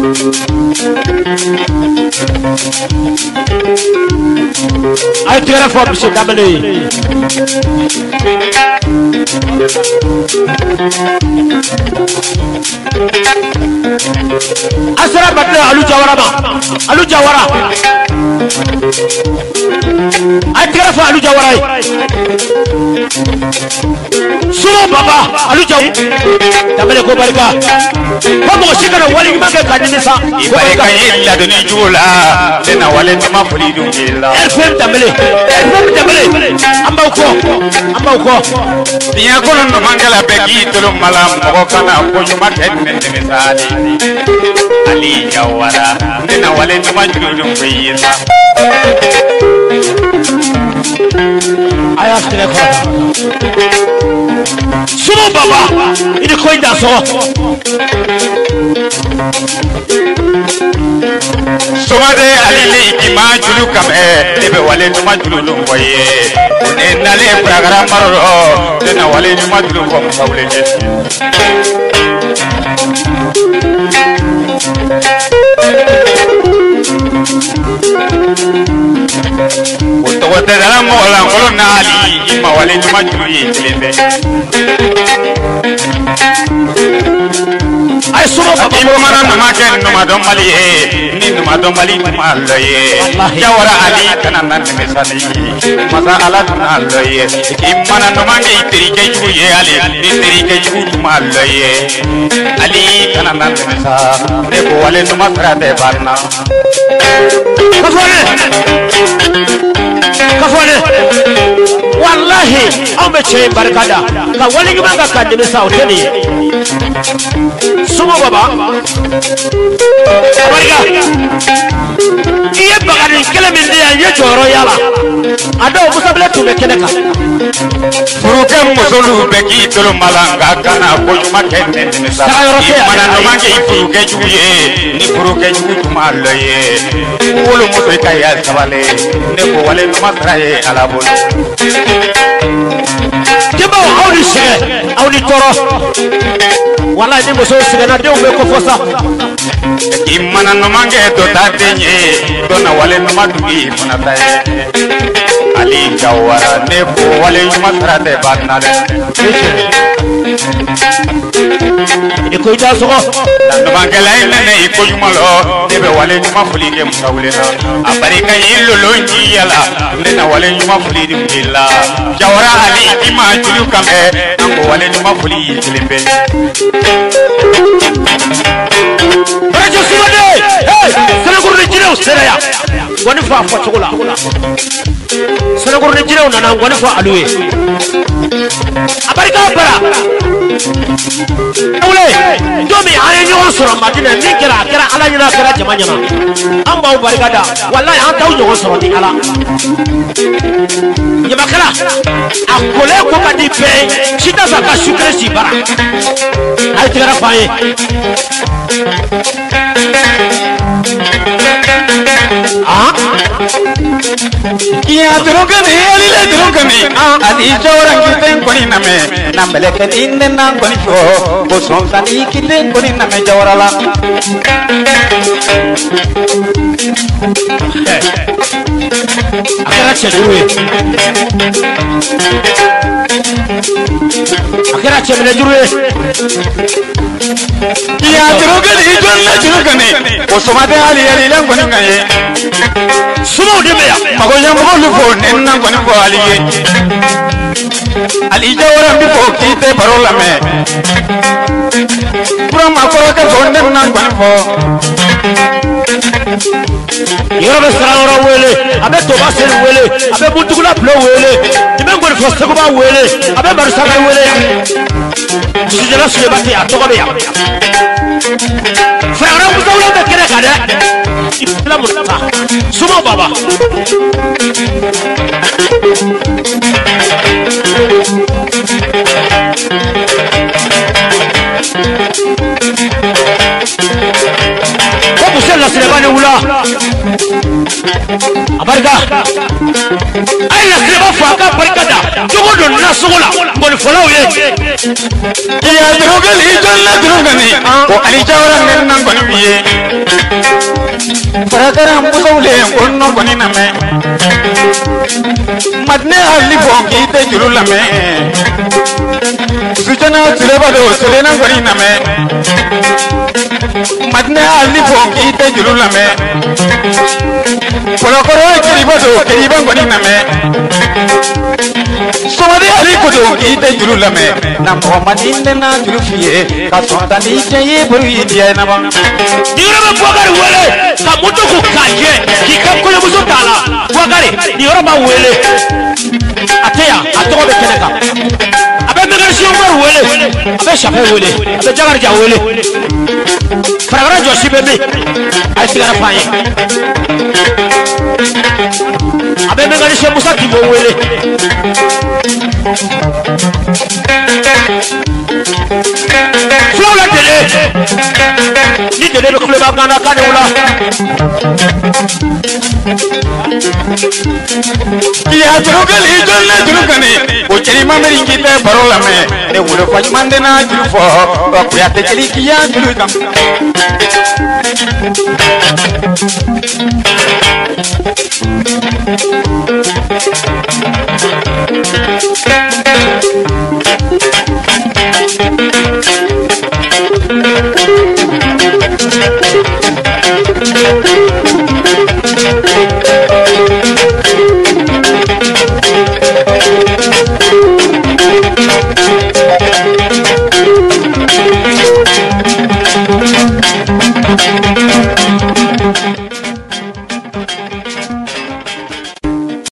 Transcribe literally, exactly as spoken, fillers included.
ay tira fo bi damale asra badna alu jawara ba alu jawara ay tira fo alu jawara suro baba alu jaw damale ko barika ko mo shikana wali maka kadinisa ibarika illa duni jula dena wale ma fuli dungila fm damale fm damale amba ko amba ko biya ko no mangala begi tolo malam ko kana ko juma tenne misali ali jawara dena wale ma julu dungila aya tele ko sumo baba ini ko inda so somade alili ima julu kam e debe wale ma julu dungwe ne nale program maro dena wale ma julu ko mawle Woto wote dala mola ngolo nali ima wale nyuma julu yekelebe ay sumo baba Ibo mana nama ken nama dombali e ni nama dombali malo ye jawara ali kanana mesali masa ala malo ye imana nama ngi terike ju ye ali ni terike ju malo ye ali kanana mesa ne ko wale nama frate barna kafone kafone wallahi ambe che barkada ka wali ngaka kadde sa oteni sumo baba barika iye bagani kele min dia ye joro yala ado musabele tume keneka furuke musolu beki tolo malanga kana ko juma kenne mesa mana no mangi furuke juye ni furuke juye malo ye wolo mo to kaya sabale ne ko wale no masraye ala bol keba awni se awni toro wallahi ni muso sigana de be ko fosa imana no mange to tatenye to na wale no madugi mona taye ali jawara ne ko wale no masrate banale e ko ita so no mange la ne e ko jumalo de be wale no mafuli ke musawle na abarika yillo lonji yala ne na wale no mafuli di billa jawara ali ima julu kambe ko wale no mafuli tilimbe Brajo Sumade hey Senegal ni jiro seraya woni fa fa chokola Senegal ni jiro nana woni fa aluwe abarika bara awle domi aye nyon soro madina ni kera kera ala nyina kera jama nyama amba barika da wallahi an taw nyon soro ni ala yaba kala akole ko kadi pe sita za ka shukre si bara ay tigara faye ah ya drogani alile drogani adi jawran kiten koni name nambele ken inne nan koni fo ko son sani kiten koni name jawrala akara chedwe akara chedwe jurwe ya drogani jonna drogani ko somade ali alile koni ngaye sumo de meya mago yam ko lu fo nen nan koni fo aliye ali jawran bi fo kite parola me Brahma ko ka fo nen nan koni fo yobe sararo wele abe toba sen wele abe butugula plo wele ibe ngori fo sekuba wele abe barusaka wele sijela sule bati atobe ya frère musawla be kere kada ibla mutta sumo baba Como se la Silvana Ula Abarga Ay la Silvana Faka Barkada Jogo don Nasula Bon follow ye Ya drogani jonna drogani ko ali jawran nen nan koni wiye kɔni lamɛn madinɛ hali fɔ k'i tɛ juru lamɛn sujana suleba do sulena kɔni lamɛn madinɛ hali fɔ k'i tɛ juru lamɛn kɔlɔkɔrɔ kiriba do kiriba kɔni lamɛn sɔmɔdi hali ko do k'i tɛ juru lamɛn na mɔgɔ ma di ne na juru f'i ye ka sɔn ta ni cɛ ye bolo yi diya ye na ma. Ni yɔrɔ bɛ Boubacar wele ka moto ko k'a jɛ k'i ka kɔɲɔmuso t'a la Boubacar ni yɔrɔ b'a wele a tɛ yan a tɔgɔ bɛ kɛnɛ kan a bɛ Mɛkɛrɛsi Umaru wele a bɛ Safɛ wele a bɛ Jakarija wele Farakara jɔsi bɛ min a ye sigara f'an ye a bɛ Mɛkɛrɛsi Musa Timo wele fulaw la Dele ni Dele bɛ kuleba gana kan de wula k'i y'a juru kɛli i jɔli ne juru kani o cɛni ma mɛri k'i tɛ baro lamɛn ne wolo fa ɲuman tɛ n'a juru fɔ wa kuyate kɛli k'i y'a juru kan.